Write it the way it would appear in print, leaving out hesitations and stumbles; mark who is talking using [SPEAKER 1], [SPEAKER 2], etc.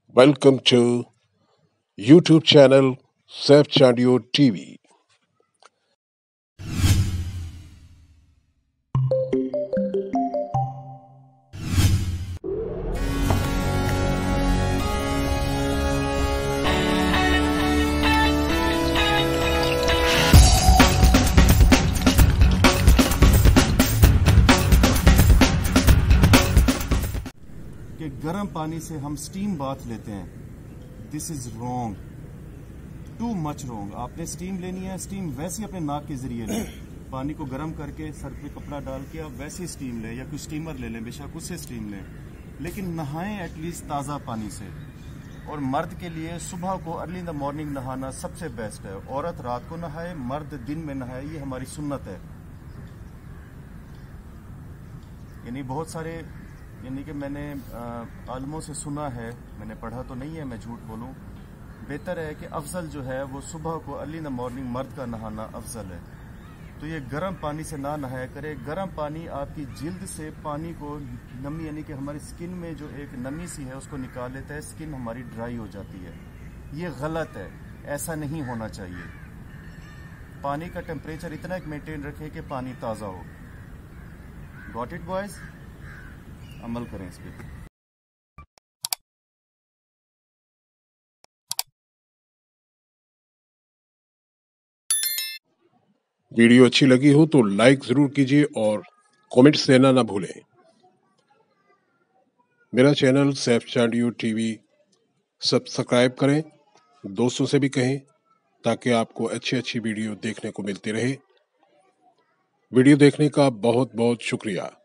[SPEAKER 1] Welcome to YouTube channel Saif Chandio TV.
[SPEAKER 2] कि गर्म पानी से हम स्टीम बाथ लेते हैं, this is wrong, too much wrong. आपने स्टीम लेनी है, स्टीम वैसे अपने नाक के जरिए लें। पानी को गर्म करके सर पे कपड़ा डाल के आप वैसे स्टीम लें, या कोई स्टीमर ले लें, बेशक उससे स्टीम लें, लेकिन नहाएं एटलीस्ट ताज़ा पानी से। और मर्द के लिए सुबह को अर्ली इन द मॉर्निंग नहाना सबसे बेस्ट है। औरत रात को नहाए, मर्द दिन में नहाए, ये हमारी सुन्नत है। यानी बहुत सारे, यानी कि मैंने आलमों से सुना है, मैंने पढ़ा तो नहीं है, मैं झूठ बोलूं, बेहतर है कि अफजल जो है वो सुबह को अर्ली इन द मॉर्निंग मर्द का नहाना अफजल है। तो ये गर्म पानी से ना नहाया करे। गर्म पानी आपकी जिल्द से पानी को नमी, यानी कि हमारी स्किन में जो एक नमी सी है उसको निकाल लेता है, स्किन हमारी ड्राई हो जाती है। ये गलत है, ऐसा नहीं होना चाहिए। पानी का टेम्परेचर इतना एक मेंटेन रखें कि पानी ताज़ा हो। Got it boys? अमल करें इस पर।
[SPEAKER 1] वीडियो अच्छी लगी हो तो लाइक जरूर कीजिए और कमेंट्स देना ना भूलें। मेरा channel Saif Chandio TV subscribe करें, दोस्तों से भी कहें ताकि आपको अच्छी अच्छी वीडियो देखने को मिलती रहे। वीडियो देखने का बहुत बहुत शुक्रिया।